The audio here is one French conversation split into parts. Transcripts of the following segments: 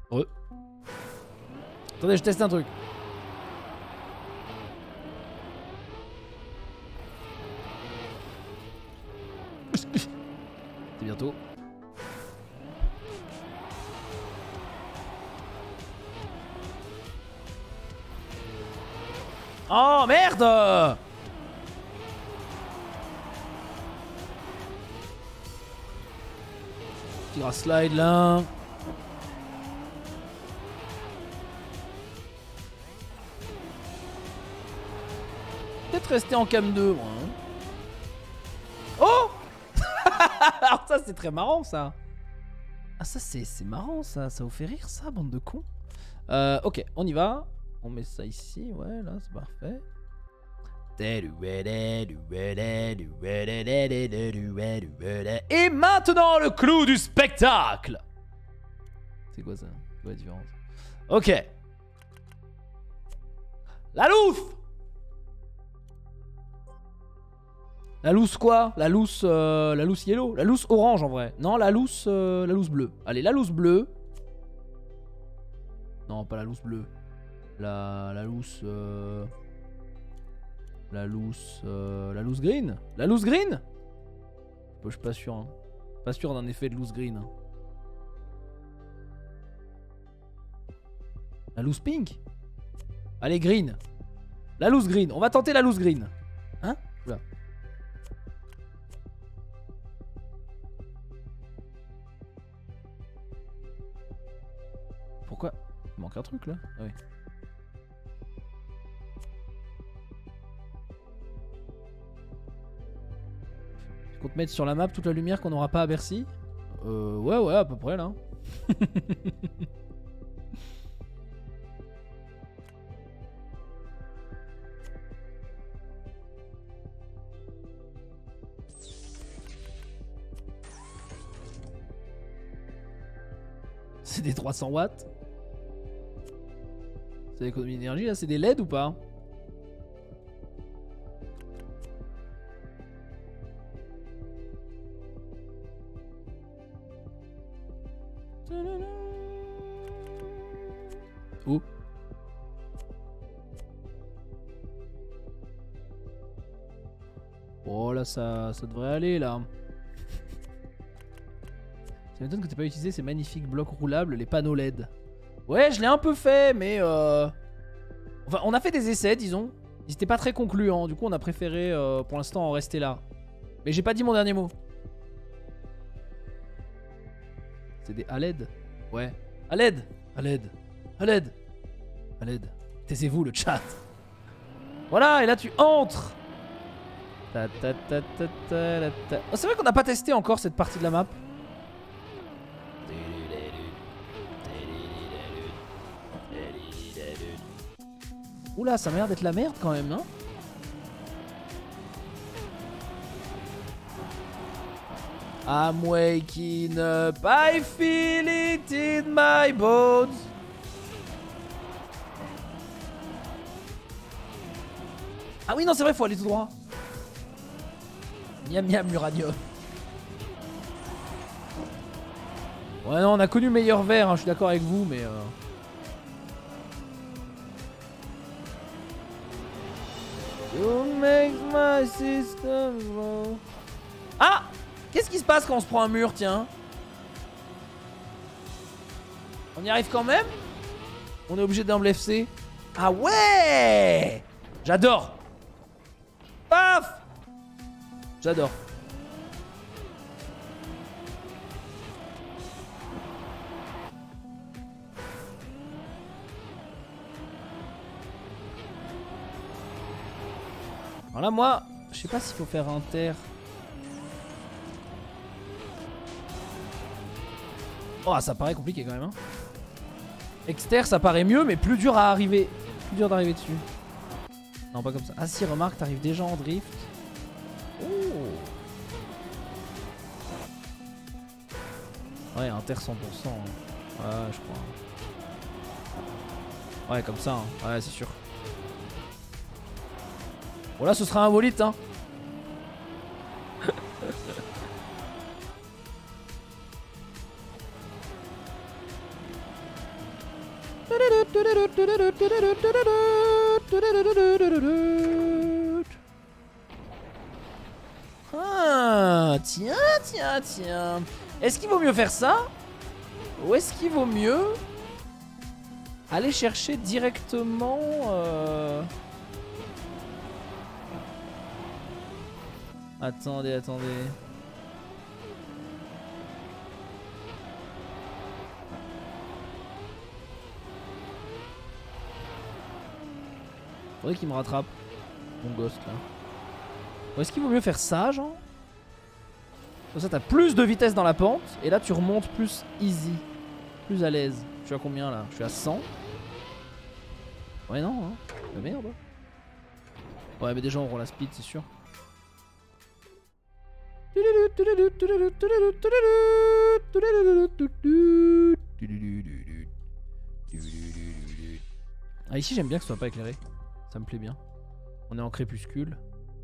Attendez, je teste un truc. C'est bientôt. Oh merde! Petit gras slide là. Peut-être rester en cam 2 moi. Hein. Oh! Alors ça c'est très marrant ça. Ah ça c'est marrant ça. Ça vous fait rire ça, bande de cons. Ok, on y va. On met ça ici, ouais, là, c'est parfait. Et maintenant, le clou du spectacle. C'est quoi ça? C'est quoi la différence? Ok. La lousse. La lousse quoi? La lousse yellow? La lousse orange en vrai. Non, la lousse bleue. Allez, la lousse bleue. Non, pas la lousse bleue. La lousse green. La lousse green? Je suis pas sûr. Hein. Pas sûr d'un effet de lousse green. Hein. La lousse pink? Allez, green. La lousse green. On va tenter la lousse green. Hein? Oula. Pourquoi? Il manque un truc là? Ah oui. Qu'on te mette sur la map toute la lumière qu'on n'aura pas à Bercy? Ouais, à peu près là. C'est des 300 watts. C'est l'économie d'énergie là, c'est des LED ou pas? Où? Oh là ça devrait aller là. Ça m'étonne que t'aies pas utilisé ces magnifiques blocs roulables, les panneaux LED. Ouais, je l'ai un peu fait, mais enfin, on a fait des essais, disons. Ils étaient pas très concluants, du coup on a préféré pour l'instant en rester là. Mais j'ai pas dit mon dernier mot. C'est des à LED. Ouais. À LED. À LED. À LED. À LED. Taisez-vous le chat. Voilà, et là tu entres. Oh, c'est vrai qu'on n'a pas testé encore cette partie de la map. Oula, ça m'a l'air d'être la merde quand même, non? I'm waking up, I feel it in my bones. Ah oui, non, c'est vrai, faut aller tout droit. Miam miam l'uranium. Ouais, non, on a connu meilleur vert, hein, je suis d'accord avec vous, mais You make my system roll. Ah! Qu'est-ce qui se passe quand on se prend un mur, tiens? On y arrive quand même? On est obligé d'Humble FC? Ah ouais! J'adore! Paf! J'adore. Alors là, moi, je sais pas s'il faut faire inter. Oh, ça paraît compliqué quand même. Hein. Exter, ça paraît mieux, mais plus dur à arriver. Plus dur d'arriver dessus. Non, pas comme ça. Ah si, remarque, t'arrives déjà en drift. Oh. Ouais, inter 100%. Hein. Ouais, je crois. Ouais, comme ça. Hein. Ouais, c'est sûr. Bon, là, ce sera un bolide, hein. Ah, tiens, tiens, tiens. Est-ce qu'il vaut mieux faire ça? Ou est-ce qu'il vaut mieux aller chercher directement Attendez, attendez. Faudrait qu'il me rattrape. Mon ghost là. Ou est-ce qu'il vaut mieux faire ça, genre? Comme ça, t'as plus de vitesse dans la pente. Et là, tu remontes plus easy. Plus à l'aise. Je suis à combien là? Je suis à 100. Ouais, non, hein. Mais merde. Ouais, mais déjà, on roule la speed, c'est sûr. Ah, ici, j'aime bien que ce soit pas éclairé. Ça me plaît bien. On est en crépuscule.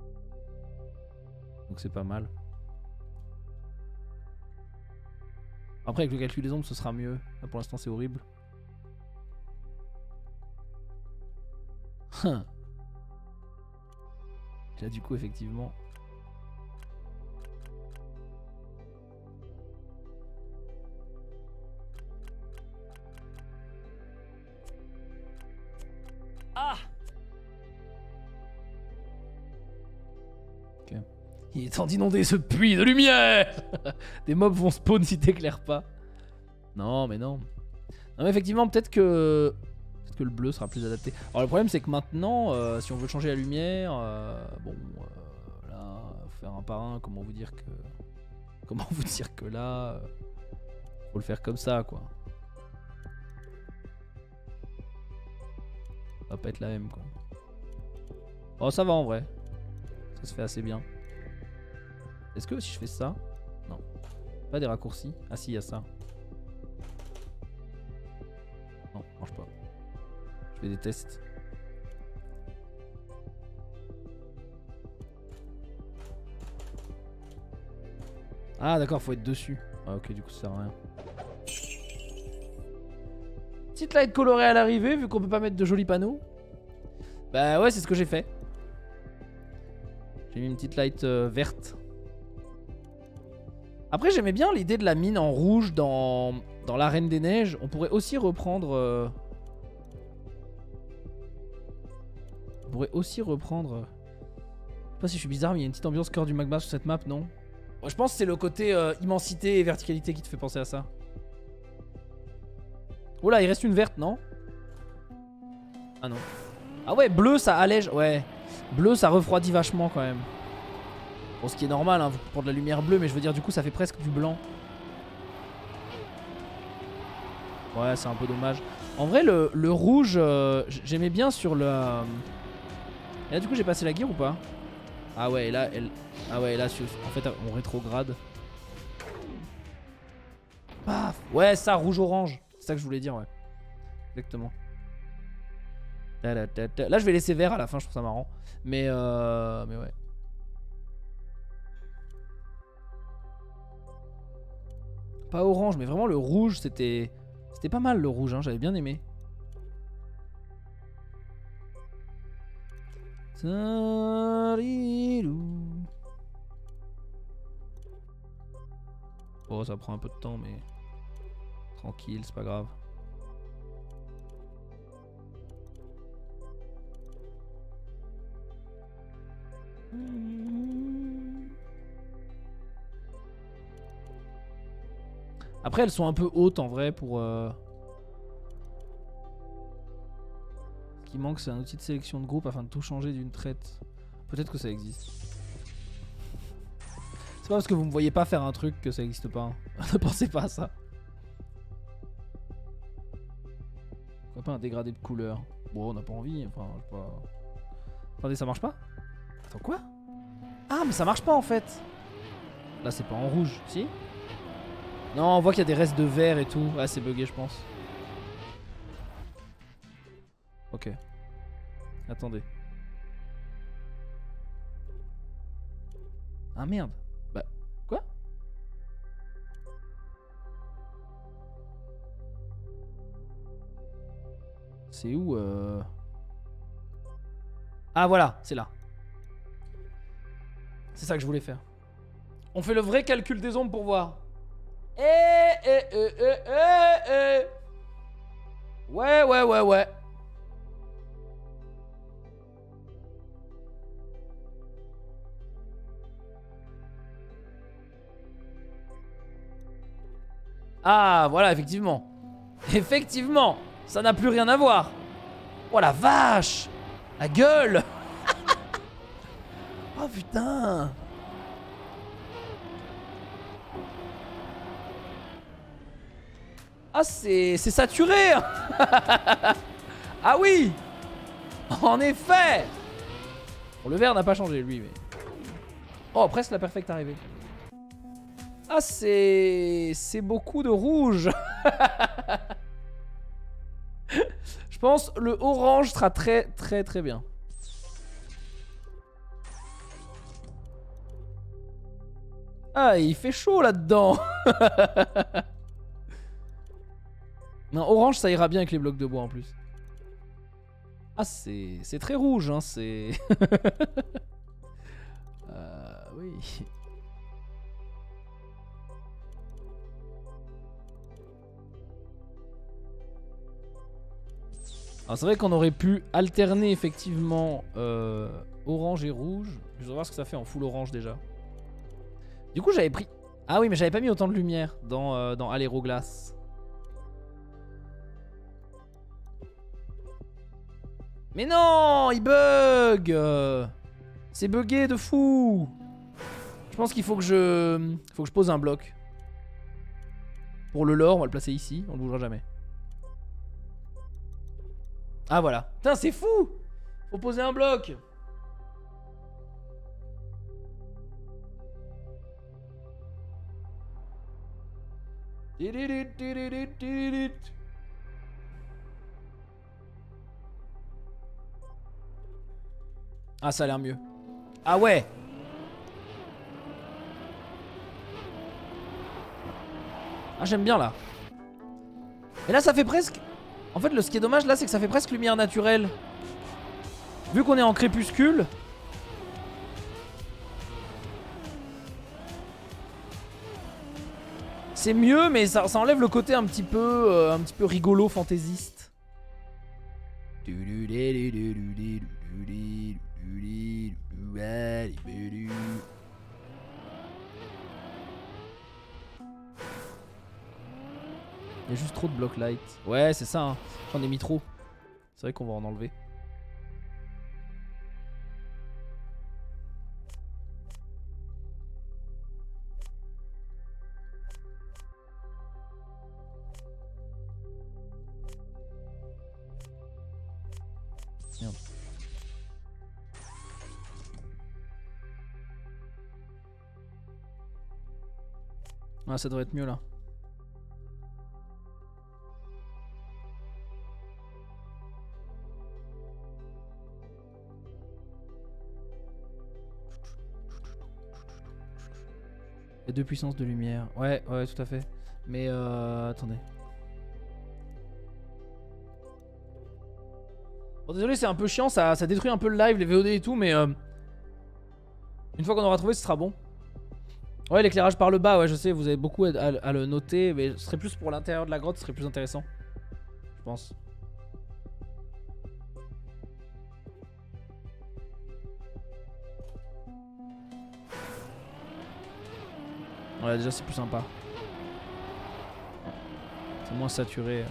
Donc c'est pas mal. Après avec le calcul des ombres ce sera mieux. Là pour l'instant c'est horrible. Là du coup effectivement. Ah! Ok. Il est temps d'inonder ce puits de lumière. Des mobs vont spawn si t'éclaires pas. Non mais non. Non mais effectivement peut-être que le bleu sera plus adapté. Alors le problème c'est que maintenant si on veut changer la lumière bon là faut faire un par un. Comment vous dire que là faut le faire comme ça quoi. Ça va pas être la même quoi. Oh ça va en vrai. Ça se fait assez bien. Est-ce que si je fais ça? Non. Pas des raccourcis. Ah si, il y a ça. Non, marche pas. Je fais des tests. Ah d'accord, faut être dessus. Ah ok, du coup ça sert à rien. Petite light colorée à l'arrivée, vu qu'on peut pas mettre de jolis panneaux. Bah ouais, c'est ce que j'ai fait. J'ai mis une petite light verte. Après j'aimais bien l'idée de la mine en rouge dans l'arène des neiges. On pourrait aussi reprendre... Je sais pas si je suis bizarre mais il y a une petite ambiance cœur du magma sur cette map, non? Je pense que c'est le côté immensité et verticalité qui te fait penser à ça. Oh là, il reste une verte, non? Ah non. Ah ouais, bleu ça allège, ouais. Bleu ça refroidit vachement quand même. Bon, ce qui est normal hein, pour de la lumière bleue, mais je veux dire du coup ça fait presque du blanc. Ouais, c'est un peu dommage. En vrai, le rouge, j'aimais bien sur le... Et là du coup j'ai passé la gear ou pas? Ah ouais, là, ah ouais, là, en fait on rétrograde. Paf. Ouais, ça, rouge-orange. C'est ça que je voulais dire, ouais. Exactement. Là je vais laisser vert à la fin, je trouve ça marrant. Mais ouais. Pas orange, mais vraiment le rouge, c'était pas mal le rouge, hein, j'avais bien aimé. Oh, ça prend un peu de temps, mais tranquille, c'est pas grave. Après, elles sont un peu hautes en vrai pour... Ce qui manque, c'est un outil de sélection de groupe afin de tout changer d'une traite. Peut-être que ça existe. C'est pas parce que vous me voyez pas faire un truc que ça existe pas. Hein. Ne pensez pas à ça. Pourquoi pas un dégradé de couleur? Bon, on n'a pas envie. Enfin, je sais pas. Attendez, ça marche pas? Attends, quoi? Ah, mais ça marche pas en fait. Là, c'est pas en rouge, si? Non, on voit qu'il y a des restes de vert et tout. Ah, c'est bugué, je pense. Ok. Attendez. Ah merde. Bah, quoi? C'est où Ah voilà, c'est là. C'est ça que je voulais faire. On fait le vrai calcul des ombres pour voir. Ouais, ouais, ouais, ouais. Ah, voilà, effectivement. Effectivement, ça n'a plus rien à voir. Oh la vache. La gueule. Oh putain. Ah, c'est saturé. Ah oui. En effet. Bon, le vert n'a pas changé, lui, mais... Oh, presque la perfecte arrivée. Ah, c'est beaucoup de rouge. Je pense le orange sera très très très bien. Ah, il fait chaud là-dedans. Non, orange, ça ira bien avec les blocs de bois en plus. Ah, c'est très rouge, hein, c'est... oui. Alors c'est vrai qu'on aurait pu alterner effectivement orange et rouge. Je vais voir ce que ça fait en full orange déjà. Du coup j'avais pris... Ah oui mais j'avais pas mis autant de lumière dans Aéroglace. Mais non, il bug. C'est bugué de fou. Je pense qu'il faut que je pose un bloc. Pour le lore, on va le placer ici, on ne bougera jamais. Ah voilà. Putain, c'est fou. Faut poser un bloc. Ah, ça a l'air mieux. Ah ouais. Ah, j'aime bien là. Et là, ça fait presque... En fait, ce qui est dommage là, c'est que ça fait presque lumière naturelle. Vu qu'on est en crépuscule. C'est mieux, mais ça enlève le côté un petit peu rigolo, fantaisiste. Il y a juste trop de block light. Ouais, c'est ça, hein. J'en ai mis trop. C'est vrai qu'on va en enlever. Merde. Ah, ça devrait être mieux là. Il y a deux puissances de lumière. Ouais, ouais, tout à fait. Mais attendez. Bon, désolé, c'est un peu chiant, ça détruit un peu le live, les VOD et tout, mais une fois qu'on aura trouvé, ce sera bon. Ouais, l'éclairage par le bas, ouais, je sais, vous avez beaucoup à le noter, mais ce serait plus pour l'intérieur de la grotte, ce serait plus intéressant. Je pense. Ouais, déjà, c'est plus sympa. C'est moins saturé.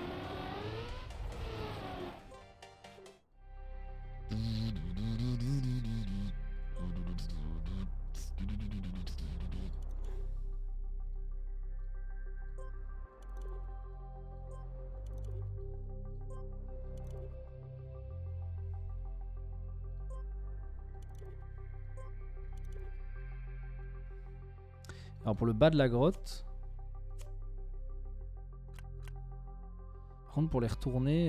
Alors pour le bas de la grotte. Par contre pour les retourner...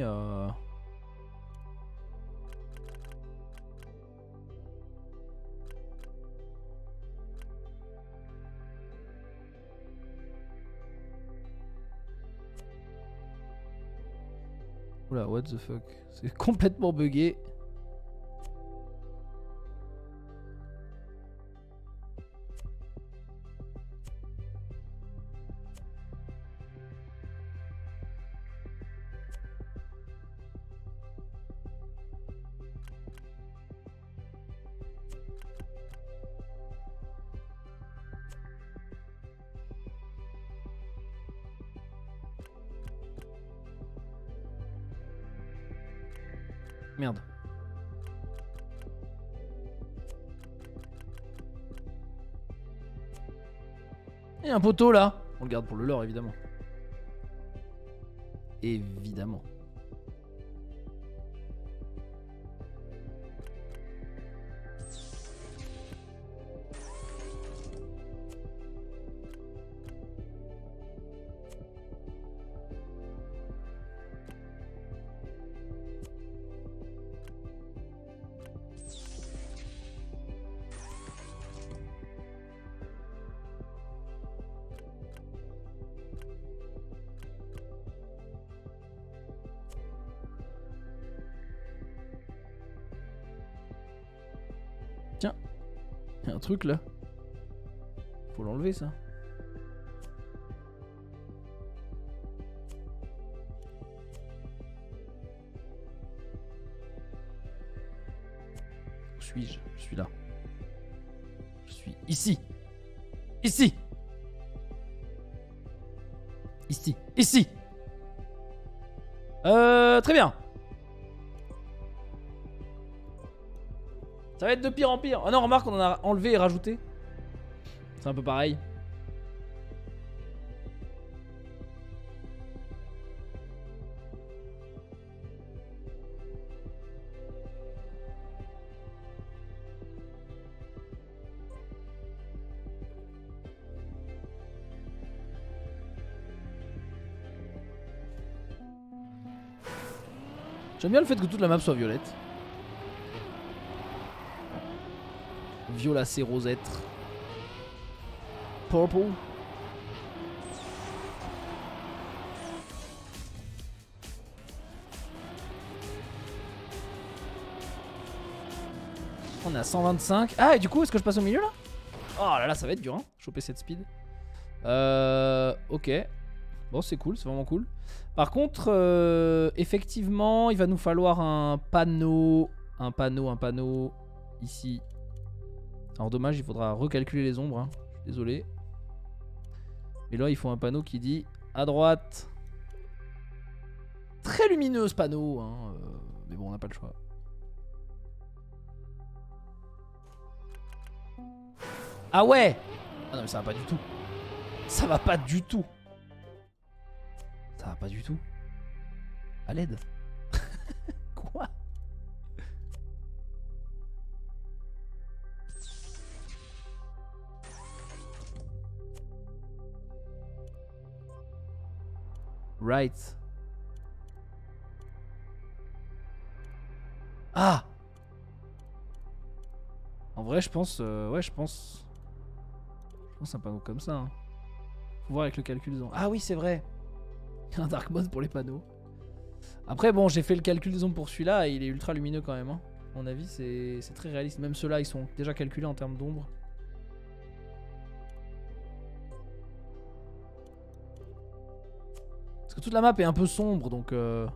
Oula, what the fuck. C'est complètement bugué. Merde. Il y a un poteau là. On le garde pour le lore évidemment. Évidemment. Tiens, il y a un truc là. Faut l'enlever ça. Où suis-je? Je suis là. Je suis ici. Ici. Ici. Ici. Très bien. Ça va être de pire en pire. Ah non, remarque, on en a enlevé et rajouté. C'est un peu pareil. J'aime bien le fait que toute la map soit violette. Violacé rosette. Purple. On est à 125. Ah, et du coup, est-ce que je passe au milieu là? Oh là là, ça va être dur, hein, choper cette speed. Ok. Bon, c'est cool, c'est vraiment cool. Par contre, effectivement, il va nous falloir un panneau. Un panneau ici. Alors dommage, il faudra recalculer les ombres, hein. Je suis désolé. Mais là, il faut un panneau qui dit à droite. Très lumineux ce panneau, hein. Mais bon, on n'a pas le choix. Ah ouais. Ah non, mais ça va pas du tout. Ça va pas du tout. Ça va pas du tout. À l'aide. Quoi? Right. Ah. En vrai, je pense... ouais, je pense un panneau comme ça. Hein. Faut voir avec le calcul des ombres. Ah oui, c'est vrai. Il y a un dark mode pour les panneaux. Après, bon, j'ai fait le calcul des ombres pour celui-là et il est ultra lumineux quand même. Hein. À mon avis, c'est très réaliste. Même ceux-là, ils sont déjà calculés en termes d'ombre. Parce que toute la map est un peu sombre, donc...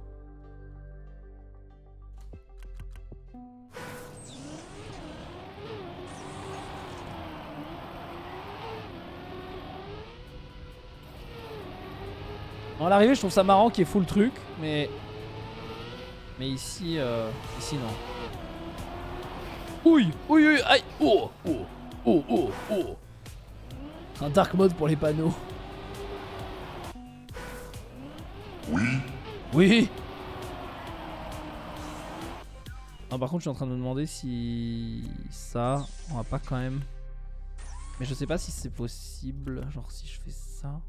À l'arrivée, je trouve ça marrant qu'il y ait full truc, mais ici, ici non. Ouille, ouille, ouille, aïe, oh, oh, oh, oh, oh. Un dark mode pour les panneaux. Oui. Oui. Ah, par contre, je suis en train de me demander si ça, on va pas quand même. Mais je sais pas si c'est possible. Genre si je fais ça.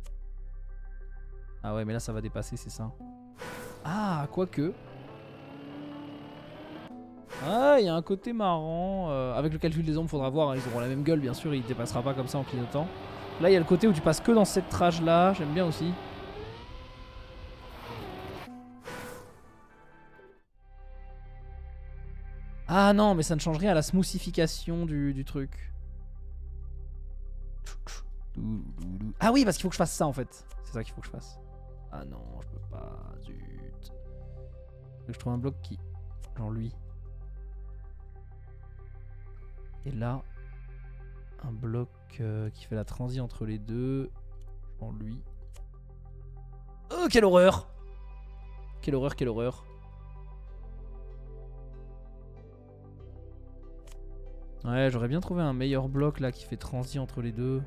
Ah ouais, mais là ça va dépasser, c'est ça. Ah, quoique. Ah, il y a un côté marrant. Avec le calcul des ombres, faudra voir. Hein, ils auront la même gueule, bien sûr. Il dépassera pas comme ça en clignotant. Là, il y a le côté où tu passes que dans cette trage là. J'aime bien aussi. Ah non, mais ça ne change rien à la smoothification du truc. Ah oui, parce qu'il faut que je fasse ça en fait. C'est ça qu'il faut que je fasse. Ah non, je peux pas. Zut. Faut que je trouve un bloc qui... Genre lui. Et là, un bloc qui fait la transi entre les deux. Genre lui. Oh, quelle horreur! Quelle horreur, quelle horreur. Ouais, j'aurais bien trouvé un meilleur bloc là qui fait transi entre les deux.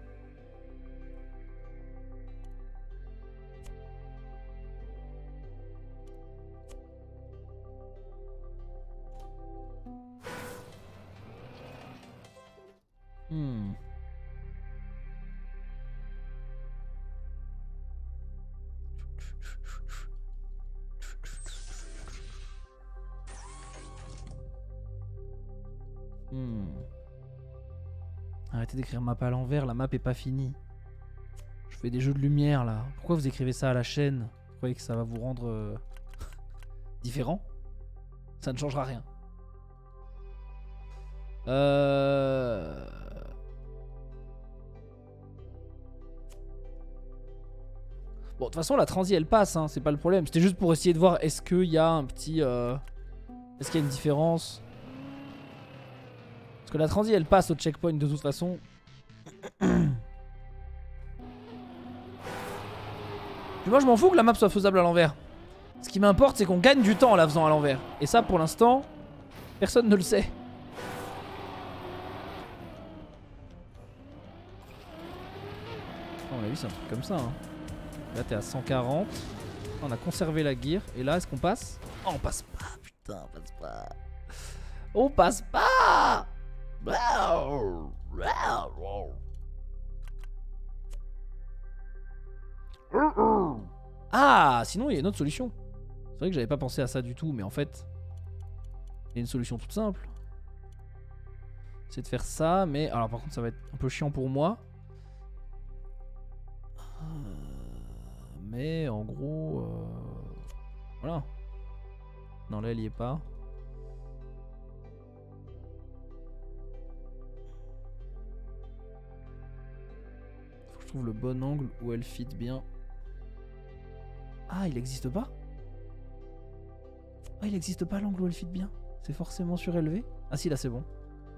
Hmm. Arrêtez d'écrire map à l'envers, la map est pas finie. Je fais des jeux de lumière là. Pourquoi vous écrivez ça à la chaîne? Vous croyez que ça va vous rendre différent? Ça ne changera rien. Bon, de toute façon, la transi elle passe, hein, c'est pas le problème. C'était juste pour essayer de voir est-ce qu'il y a un petit. Est-ce qu'il y a une différence? Parce que la transi elle passe au checkpoint de toute façon. Puis moi je m'en fous que la map soit faisable à l'envers. Ce qui m'importe c'est qu'on gagne du temps en la faisant à l'envers. Et ça pour l'instant, personne ne le sait. À mon avis c'est un truc comme ça. Hein. Là t'es à 140. On a conservé la gear. Et là est-ce qu'on passe? Oh on passe pas, putain on passe pas. On passe pas. Ah, sinon il y a une autre solution. C'est vrai que j'avais pas pensé à ça du tout, mais en fait, il y a une solution toute simple. C'est de faire ça, mais... Alors par contre ça va être un peu chiant pour moi. Mais en gros... Voilà. Non là elle y est pas. Trouve le bon angle où elle fit bien. Ah, il existe pas? Ah, il existe pas l'angle où elle fit bien? C'est forcément surélevé? Ah si, là c'est bon.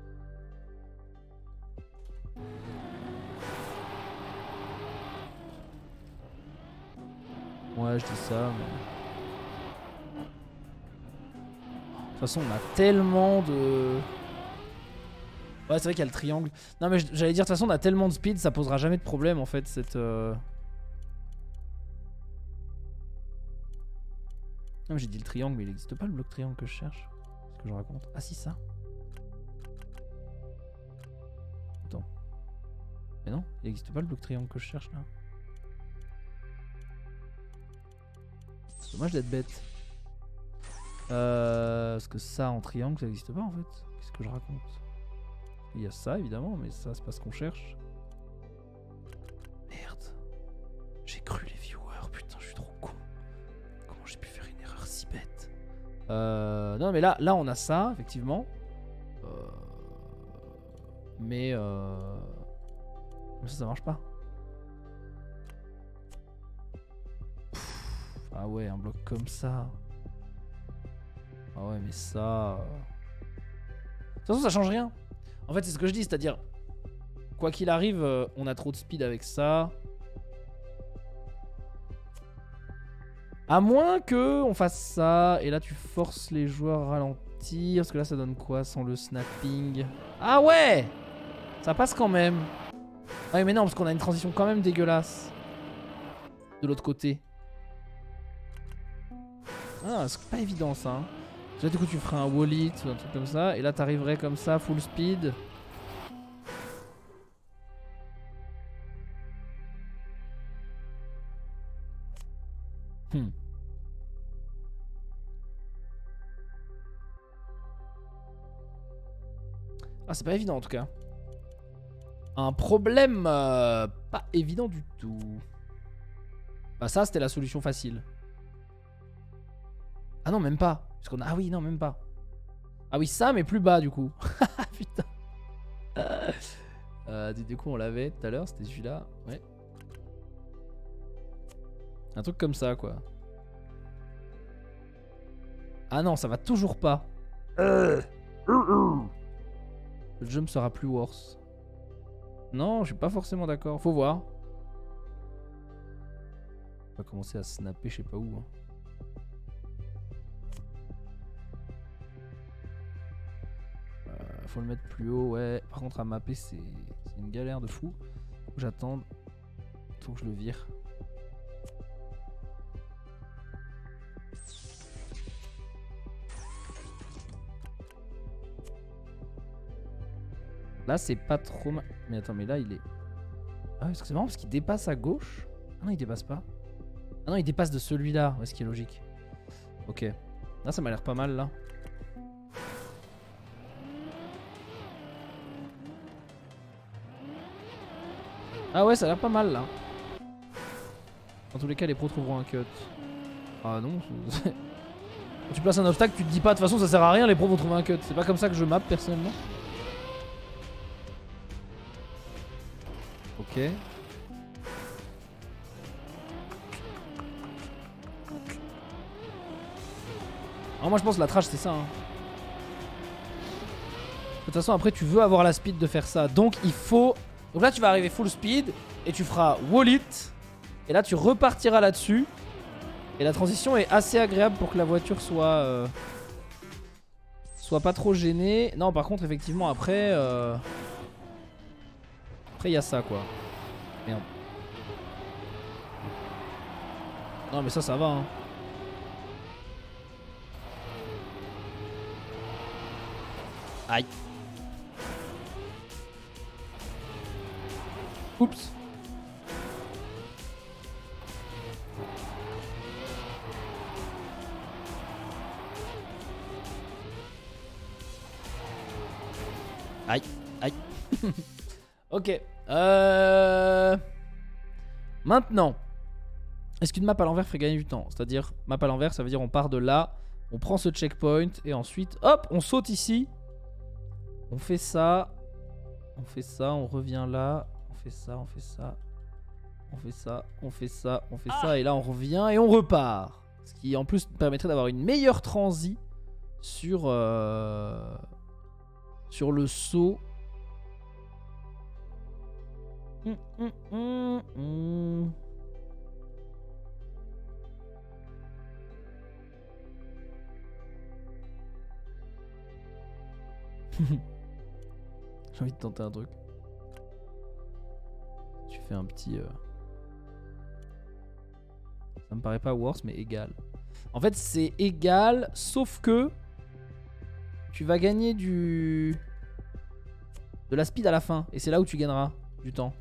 Ouais, je dis ça, mais... De toute façon, on a tellement de... Ouais, c'est vrai qu'il y a le triangle. Non, mais j'allais dire, de toute façon, on a tellement de speed, ça posera jamais de problème en fait. Cette. Non, mais j'ai dit le triangle, mais il n'existe pas le bloc triangle que je cherche. C'est ce que je raconte. Ah, si, ça. Attends. Mais non, il n'existe pas le bloc triangle que je cherche là. C'est dommage d'être bête. Parce que ça en triangle, ça n'existe pas en fait. Qu'est-ce que je raconte? Il y a ça évidemment, mais ça c'est pas ce qu'on cherche. Merde. J'ai cru les viewers, putain je suis trop con. Comment j'ai pu faire une erreur si bête? Non mais là on a ça, effectivement. Mais ça marche pas. Ah ouais, un bloc comme ça. Ah ouais mais ça... De toute façon ça change rien. En fait c'est ce que je dis, c'est-à-dire quoi qu'il arrive on a trop de speed avec ça. À moins que on fasse ça et là tu forces les joueurs à ralentir. Parce que là ça donne quoi sans le snapping? Ah ouais, ça passe quand même. Ah oui mais non parce qu'on a une transition quand même dégueulasse de l'autre côté. Ah c'est pas évident ça hein. Là du coup tu ferais un wall-it ou un truc comme ça. Et là t'arriverais comme ça full speed. Ah c'est pas évident en tout cas. Un problème pas évident du tout. Bah ça c'était la solution facile. Ah non même pas. Parce qu'on a... Ah oui non même pas. Ah oui, ça, mais plus bas du coup. Putain. Du coup, on l'avait tout à l'heure, c'était celui-là. Ouais. Un truc comme ça, quoi. Ah non, ça va toujours pas. Le jump sera plus worse. Non, je suis pas forcément d'accord. Faut voir. On va commencer à snapper, je sais pas où. Hein. Faut le mettre plus haut, ouais. Par contre, à mapper, c'est une galère de fou. Faut que j'attende. Faut que je le vire. Là, c'est pas trop mal. Mais attends, mais là, il est... Ah, parce que c'est marrant parce qu'il dépasse à gauche. Ah non, il dépasse pas. Ah non, il dépasse de celui-là. Ouais, ce qui est logique. Ok. Là, ça m'a l'air pas mal, là. Ah ouais, ça a l'air pas mal, là. Dans tous les cas, les pros trouveront un cut. Ah non. Quand tu places un obstacle, tu te dis pas, de toute façon, ça sert à rien, les pros vont trouver un cut. C'est pas comme ça que je map, personnellement. Ok. Alors moi je pense que la trash c'est ça hein. De toute façon après tu veux avoir la speed de faire ça. Donc il faut... Donc là tu vas arriver full speed et tu feras wall it. Et là tu repartiras là-dessus. Et la transition est assez agréable pour que la voiture soit... soit pas trop gênée. Non par contre effectivement après... Après il y a ça quoi. Merde. Non mais ça va hein. Aïe. Oups. Aïe. Aïe. Ok. Maintenant. Est-ce qu'une map à l'envers ferait gagner du temps? C'est-à-dire, map à l'envers, ça veut dire on part de là, on prend ce checkpoint et ensuite, hop, on saute ici. On fait ça. On fait ça, on revient là. On fait ça, on fait ça. On fait ça, on fait ça, on fait ça. Et là, on revient et on repart. Ce qui, en plus, permettrait d'avoir une meilleure transi sur, sur le saut. J'ai envie de tenter un truc. Tu fais un petit... Ça me paraît pas worse, mais égal. En fait, c'est égal, sauf que... Tu vas gagner de la speed à la fin. Et c'est là où tu gagneras du temps.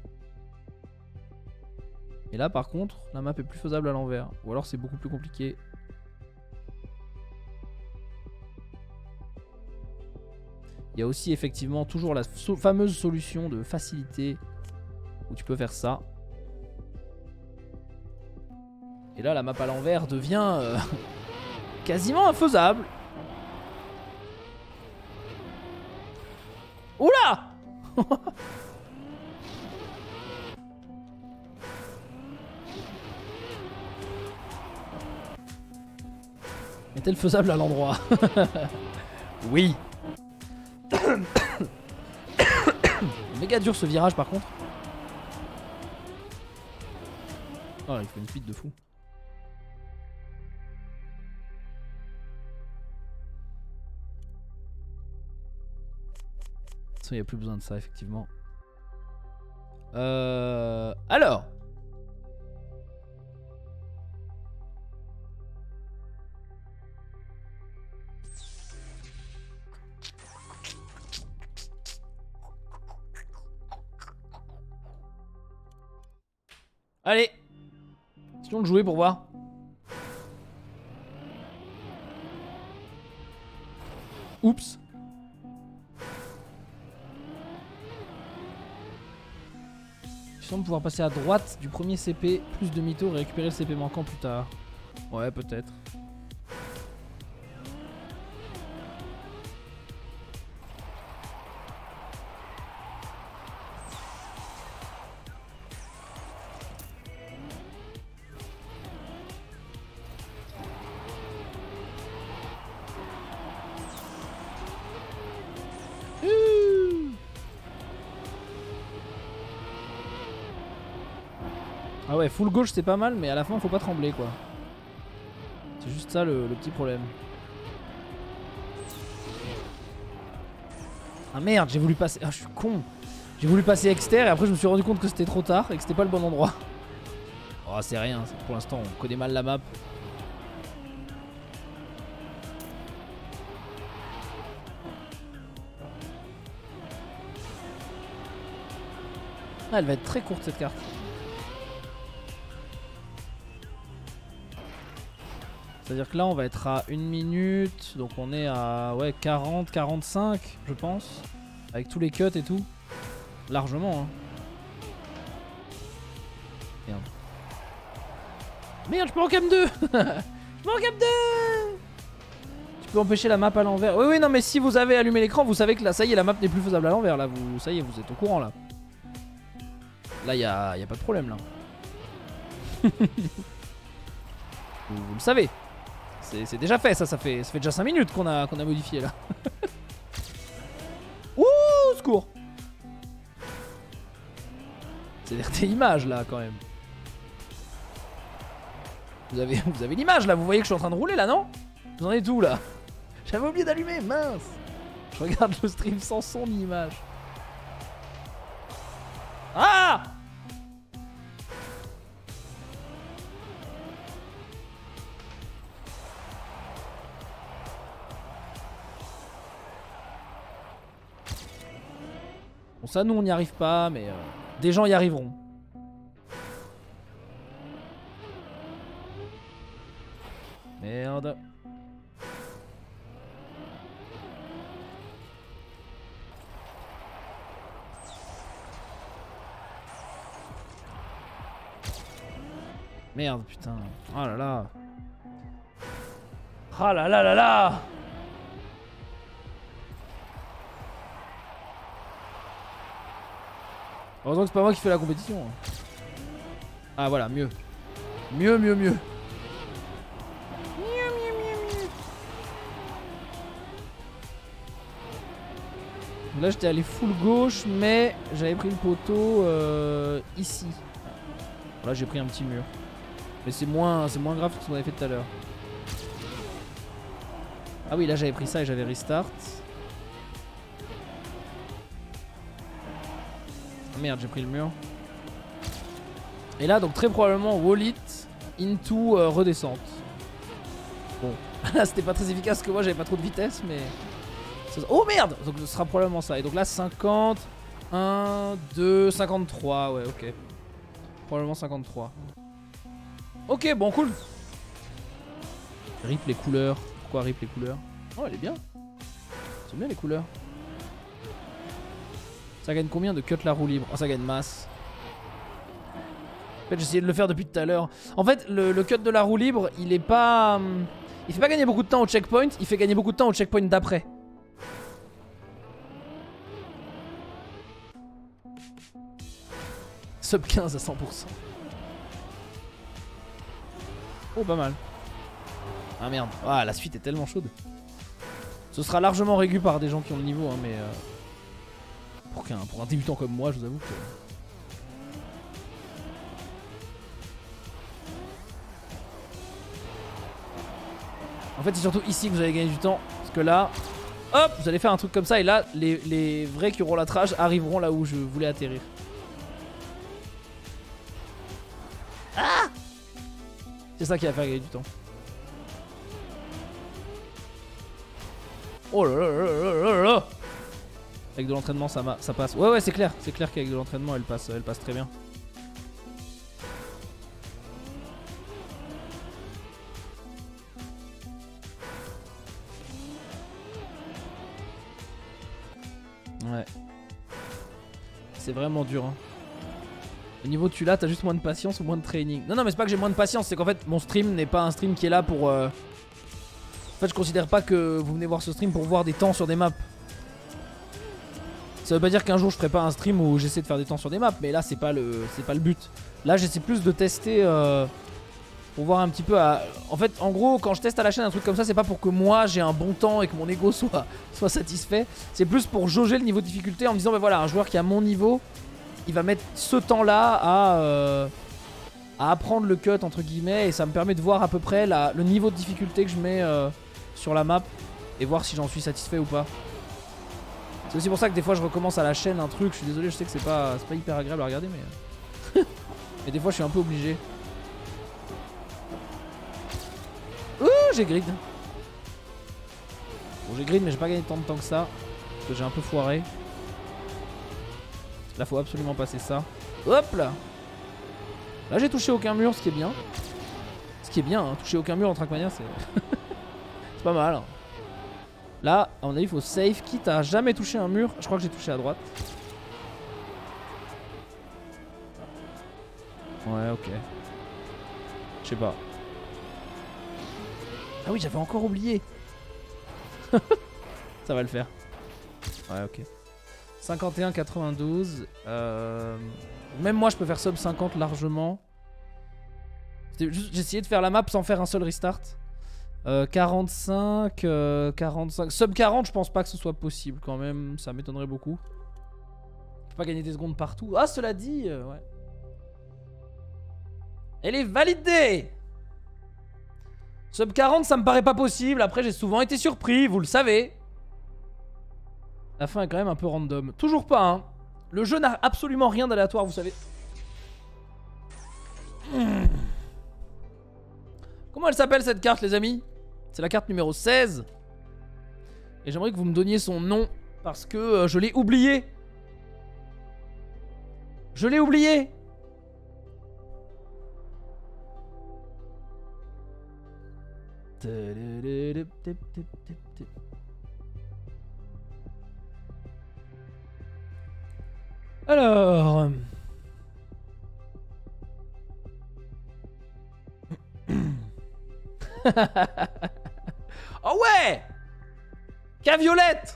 Et là, par contre, la map est plus faisable à l'envers. Ou alors c'est beaucoup plus compliqué. Il y a aussi effectivement toujours la fameuse solution de facilité où tu peux faire ça. Et là la map à l'envers devient quasiment infaisable. Oula. Est-elle faisable à l'endroit? Oui. Méga dur ce virage par contre. Oh il faut une speed de fou. De toute façon il n'y a plus besoin de ça effectivement. Alors. Allez, essayons de jouer pour voir. Oups. Essayons de pouvoir passer à droite du premier CP, plus demi-tour et récupérer le CP manquant plus tard. Ouais, peut-être. ouais, full gauche c'est pas mal, mais à la fin faut pas trembler quoi. C'est juste ça le petit problème. Ah merde, j'ai voulu passer. Ah, je suis con. J'ai voulu passer exter et après je me suis rendu compte que c'était trop tard et que c'était pas le bon endroit. Oh, c'est rien, pour l'instant on connaît mal la map. Ah, elle va être très courte cette carte. C'est-à-dire que là on va être à 1 minute, donc on est à ouais 40, 45 je pense. Avec tous les cuts et tout. Largement hein. Merde. Merde, je peux en cam 2. Je peux en cam 2. Tu peux empêcher la map à l'envers. Oui oui non mais si vous avez allumé l'écran, vous savez que là ça y est la map n'est plus faisable à l'envers là. Vous, ça y est, vous êtes au courant là. Là y a pas de problème là. vous le savez. C'est déjà fait, ça fait déjà 5 minutes qu'on a modifié là. Ouh, secours. C'est des images là quand même. Vous avez l'image là, vous voyez que je suis en train de rouler là, non? Vous en êtes où là? J'avais oublié d'allumer, mince. Je regarde le stream sans son ni image. Ah! Bon ça nous on n'y arrive pas mais des gens y arriveront. Merde. Merde putain. Oh là là. Ah là là là là. Heureusement que c'est pas moi qui fais la compétition. Ah voilà, mieux. Mieux. Là j'étais allé full gauche mais j'avais pris le poteau ici. Là j'ai pris un petit mur. Mais c'est moins grave que ce qu'on avait fait tout à l'heure. Ah oui là j'avais pris ça et j'avais restart. Merde, j'ai pris le mur. Et là, donc très probablement wall it into redescente. Bon, là c'était pas très efficace parce que moi j'avais pas trop de vitesse, mais. Oh merde! Donc ce sera probablement ça. Et donc là, 50, 1, 2, 53. Ouais, ok. Probablement 53. Ok, bon, cool. Rip les couleurs. Pourquoi rip les couleurs? Oh, elle est bien. C'est bien les couleurs. Ça gagne combien de cut la roue libre? Oh, ça gagne masse. En fait, j'ai essayé de le faire depuis tout à l'heure. En fait, le cut de la roue libre, il est pas. Il fait pas gagner beaucoup de temps au checkpoint, il fait gagner beaucoup de temps au checkpoint d'après. Sub 15 à 100%. Oh, pas mal. Ah merde. Ah, la suite est tellement chaude. Ce sera largement régu par des gens qui ont le niveau, hein, mais. Pour un débutant comme moi, je vous avoue que... En fait, c'est surtout ici que vous allez gagner du temps. Parce que là, hop, vous allez faire un truc comme ça. Et là, les vrais qui auront la trage arriveront là où je voulais atterrir. Ah! C'est ça qui va faire gagner du temps. Oh là là là là là! Avec de l'entraînement ça passe. Ouais c'est clair qu'avec de l'entraînement elle passe très bien. Ouais. C'est vraiment dur hein. Au niveau tu l'as, t'as juste moins de patience ou moins de training. Non mais c'est pas que j'ai moins de patience, c'est qu'en fait mon stream n'est pas un stream qui est là pour En fait je considère pas que vous venez voir ce stream pour voir des temps sur des maps. Ça veut pas dire qu'un jour je ferai pas un stream où j'essaie de faire des temps sur des maps, mais là c'est pas le but. Là j'essaie plus de tester pour voir un petit peu En fait en gros quand je teste à la chaîne un truc comme ça, c'est pas pour que moi j'ai un bon temps et que mon ego soit satisfait. C'est plus pour jauger le niveau de difficulté en me disant bah voilà, un joueur qui a mon niveau, il va mettre ce temps là à apprendre le cut entre guillemets et ça me permet de voir à peu près le niveau de difficulté que je mets sur la map et voir si j'en suis satisfait ou pas. C'est aussi pour ça que des fois je recommence à la chaîne un truc, je suis désolé, je sais que c'est pas hyper agréable à regarder mais... mais des fois je suis un peu obligé. Ouh, j'ai grid. Bon j'ai grid mais j'ai pas gagné tant de temps que ça. Parce que j'ai un peu foiré. Là faut absolument passer ça. Hop là. Là j'ai touché aucun mur, ce qui est bien. Ce qui est bien, hein. Toucher aucun mur en Trackmania c'est... c'est pas mal. Là, à mon avis, il faut safe, quitte à jamais toucher un mur. Je crois que j'ai touché à droite. Ouais, ok. Je sais pas. Ah oui, j'avais encore oublié. Ça va le faire. Ouais, ok. 51,92. Même moi, je peux faire sub 50 largement. J'ai essayé de faire la map sans faire un seul restart. 45, 45. Sub 40, je pense pas que ce soit possible quand même. Ça m'étonnerait beaucoup. Je peux pas gagner des secondes partout. Ah, cela dit, ouais. Elle est validée. Sub 40, ça me paraît pas possible. Après, j'ai souvent été surpris, vous le savez. La fin est quand même un peu random. Toujours pas, hein. Le jeu n'a absolument rien d'aléatoire, vous savez. Comment elle s'appelle cette carte, les amis? C'est la carte numéro 16. Et j'aimerais que vous me donniez son nom. Parce que je l'ai oublié. Je l'ai oublié. Alors... Oh ouais! Caviolette.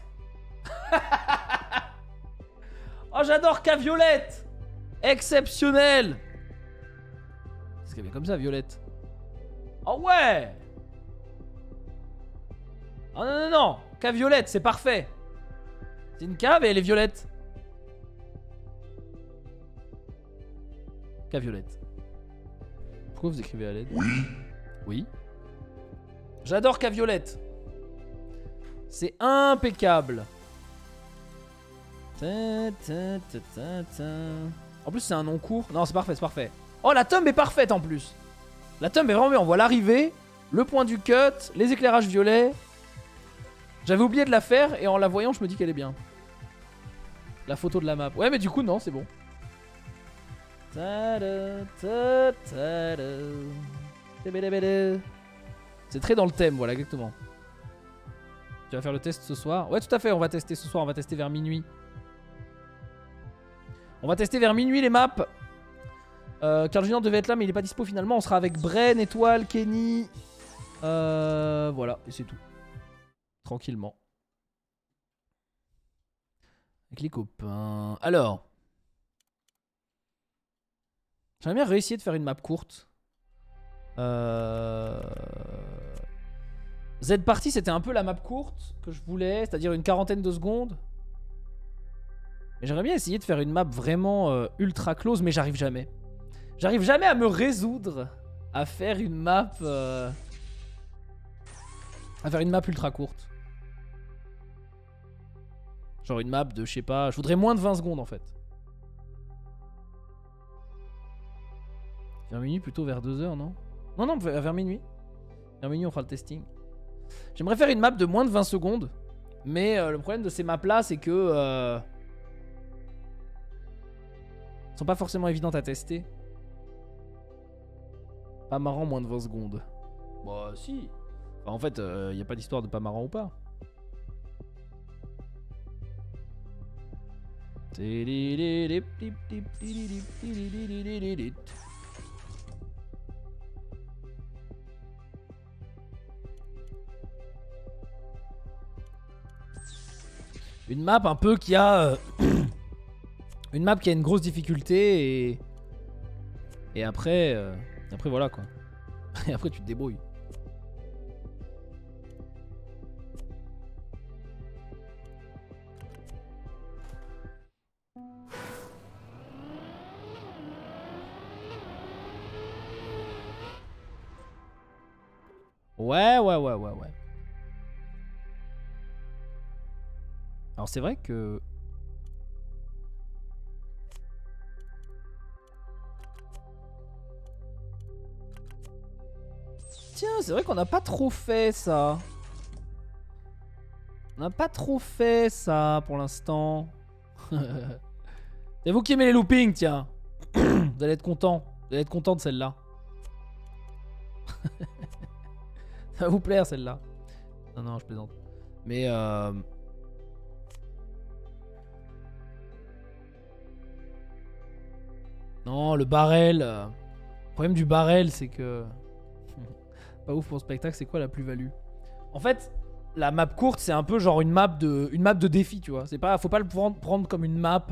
Oh j'adore Caviolette. Exceptionnel. C'est qu'elle est comme ça Violette. Oh ouais. Oh non non non. Caviolette c'est parfait. C'est une cave et elle est violette. Caviolette. Pourquoi vous écrivez à l'aide? Oui. Oui. J'adore Caviolette. C'est impeccable. En plus c'est un nom court. Non c'est parfait, c'est parfait. Oh la tombe est parfaite en plus. La tombe est vraiment bien. On voit l'arrivée, le point du cut, les éclairages violets. J'avais oublié de la faire et en la voyant je me dis qu'elle est bien. La photo de la map. Ouais mais du coup non c'est bon. C'est très dans le thème, voilà exactement. Tu vas faire le test ce soir? Ouais tout à fait, on va tester ce soir, on va tester vers minuit. On va tester vers minuit les maps. Carl Junior devait être là mais il est pas dispo finalement. On sera avec Bren, Étoile, Kenny. Voilà, et c'est tout. Tranquillement. Avec les copains. Alors. J'aimerais bien réessayer de faire une map courte. Z-Party c'était un peu la map courte que je voulais, c'est-à-dire une quarantaine de secondes. Mais j'aimerais bien essayer de faire une map vraiment ultra close, mais j'arrive jamais. J'arrive jamais à me résoudre à faire une map ultra courte. Genre une map de, je sais pas, je voudrais moins de 20 secondes en fait. Vers minuit plutôt, vers 2h, non? Non, non, vers minuit. Vers minuit, on fera le testing. J'aimerais faire une map de moins de 20 secondes. Mais le problème de ces maps là, c'est que... sont pas forcément évidentes à tester. Pas marrant, moins de 20 secondes. Bah, si. Enfin, en fait, y a pas d'histoire de pas marrant ou pas. Une map un peu qui a... une map qui a une grosse difficulté et après... après voilà quoi. Et après tu te débrouilles. Ouais. Alors c'est vrai que... Tiens, c'est vrai qu'on n'a pas trop fait ça. On n'a pas trop fait ça pour l'instant. C'est vous qui aimez les loopings, tiens. Vous allez être content. Vous allez être content de celle-là. Ça va vous plaire celle-là. Non, je plaisante. Mais non, le barrel. Le problème du barrel, c'est que... Pas ouf pour le spectacle, c'est quoi la plus-value? En fait, la map courte, c'est un peu genre une map de défi, tu vois. C'est pas, faut pas le prendre comme une map...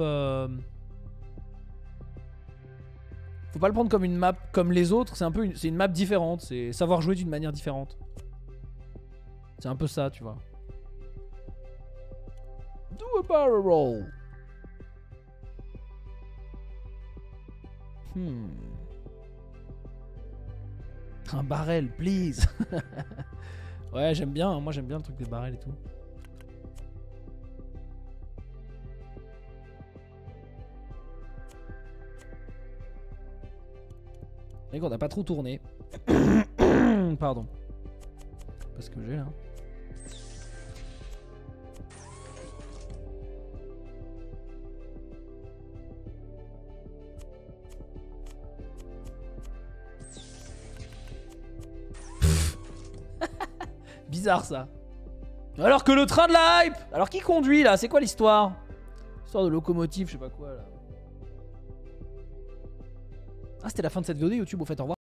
Faut pas le prendre comme une map comme les autres, c'est un peu c'est une map différente, c'est savoir jouer d'une manière différente. C'est un peu ça, tu vois. Do a barrel roll. Un barrel, please. Ouais, j'aime bien, moi j'aime bien le truc des barrels et tout. C'est vrai qu'on n'a pas trop tourné. Pardon. Parce que j'ai là. Bizarre ça. Alors que le train de la hype. Alors qui conduit là? C'est quoi l'histoire? Histoire de locomotive, je sais pas quoi là. Ah, c'était la fin de cette vidéo YouTube, au fait, au revoir.